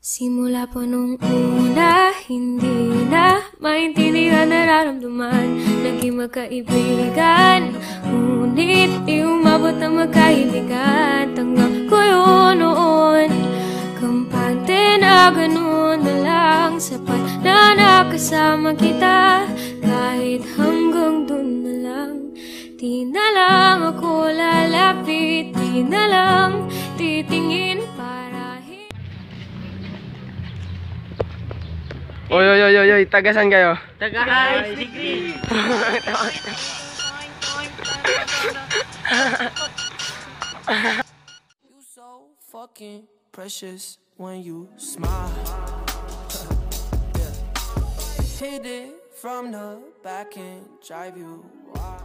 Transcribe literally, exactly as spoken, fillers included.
Simula po nung una, hindi na maintindihan nararamdaman. Naging magkaibigan, ngunit di umabot na magkahibigan. Tanggap ko yun noon, kampante na ganun na lang. Sapat na nakasama kita, kahit hanggang dun na lang. Di na lang ako lalapit, di na lang titingin para Oy, oy, oy, oy, oy, tagasan kayo? Taga-I C T. You so fucking precious when you smile. Yeah. Hit it from the back and drive you wild.